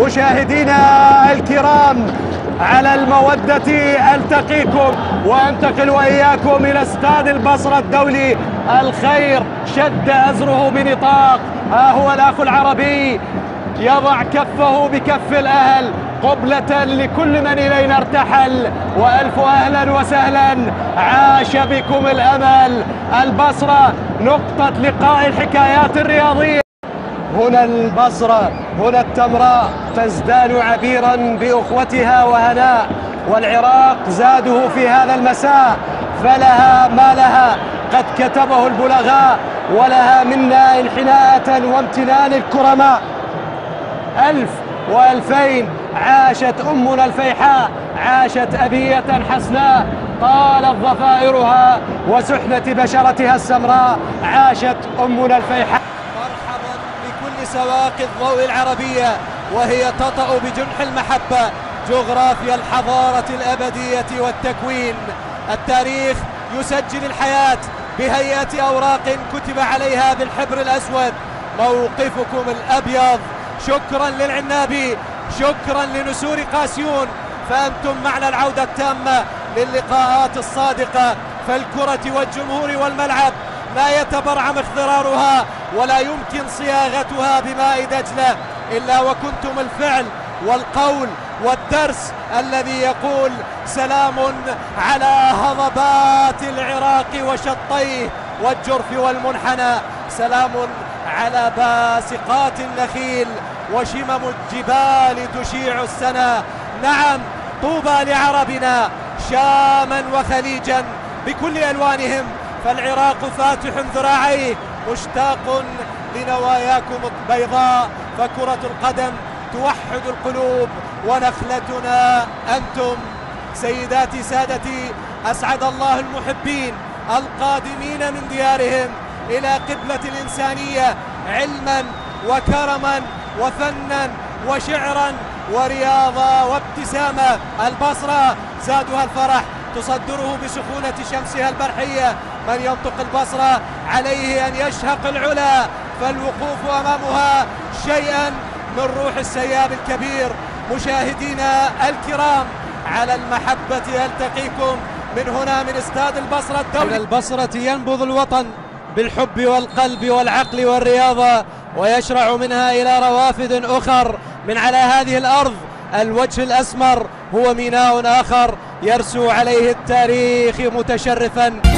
مشاهدينا الكرام على المودة ألتقيكم وأنتقل وإياكم إلى استاد البصرة الدولي. الخير شد أزره بنطاق، ها هو الأخ العربي يضع كفه بكف الأهل قبلة لكل من إلينا ارتحل، وألف أهلا وسهلا، عاش بكم الأمل. البصرة نقطة لقاء الحكايات الرياضية. هنا البصرة، هنا التمراء تزدان عبيرا بأخوتها وهناء، والعراق زاده في هذا المساء فلها ما لها قد كتبه البلغاء، ولها منا انحناءة وامتنان الكرماء. 1000 و2000 عاشت أمنا الفيحاء، عاشت أبية حسناء طالت ضفائرها وسحنة بشرتها السمراء، عاشت أمنا الفيحاء. مرحبا بكل سواق الضوء العربية وهي تطأ بجنح المحبة جغرافيا الحضارة الأبدية والتكوين. التاريخ يسجل الحياة بهيئة أوراق كتب عليها بالحبر الأسود موقفكم الأبيض. شكرا للعنابي، شكرا لنسور قاسيون، فأنتم معنا العودة التامة للقاءات الصادقة. فالكرة والجمهور والملعب لا يتبرعم اخضرارها ولا يمكن صياغتها بماء دجلة إلا وكنتم الفعل والقول والدرس الذي يقول سلام على هضبات العراق وشطيه والجرف والمنحنى، سلام على باسقات النخيل وشمم الجبال تشيع السنا. نعم، طوبى لعربنا شاما وخليجا بكل ألوانهم، فالعراق فاتح ذراعيه مشتاق لنواياكم البيضاء، فكرة القدم توحد القلوب ونخلتنا أنتم. سيداتي سادتي، أسعد الله المحبين القادمين من ديارهم إلى قبلة الإنسانية علما وكرما وفنا وشعرا ورياضة وابتسامة. البصرة زادها الفرح تصدره بسخونة شمسها البرحية. من ينطق البصرة عليه أن يشهق العلا، فالوقوف أمامها شيئا من روح السياب الكبير. مشاهدينا الكرام على المحبة ألتقيكم من هنا من استاد البصرة الدولي. البصرة ينبض الوطن بالحب والقلب والعقل والرياضة، ويشرع منها إلى روافد أخر من على هذه الأرض. الوجه الأسمر هو ميناء آخر يرسو عليه التاريخ متشرفا.